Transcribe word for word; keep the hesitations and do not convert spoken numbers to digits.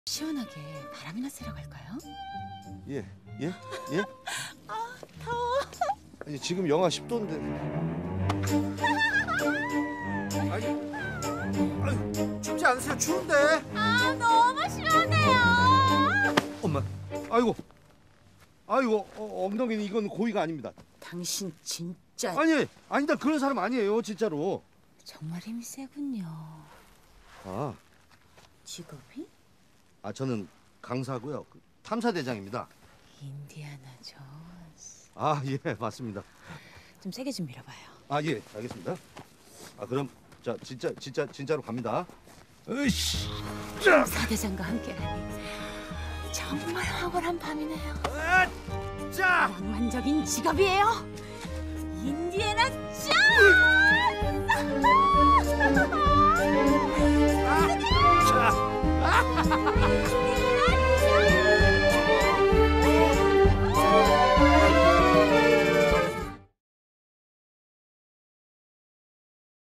시원하게 바람이나 쐬러 갈까요? 예, 예, 예? 아, 더워. 아니, 지금 영하 십 도인데. 아니, 아니, 춥지 않으세요? 추운데. 아, 너무 시원해요. 엄마, 아이고, 아이고, 어, 엉덩이는 이건 고의가 아닙니다. 당신 진짜 아니, 아니다, 그런 사람 아니에요, 진짜로. 정말 힘이 세군요. 아, 직업이? 아 저는 강사고요, 그 탐사대장입니다. 인디아나 존스. 아, 예, 맞습니다. 좀 세게 좀 밀어봐요. 아, 예, 알겠습니다. 아, 그럼 자, 진짜, 진짜, 진짜로 갑니다. 으이씨, 자, 사대장과 함께라니 정말 황홀한 밤이네요. 아, 자, 낭만적인 직업이에요. 인디애나 존스. 아, 자.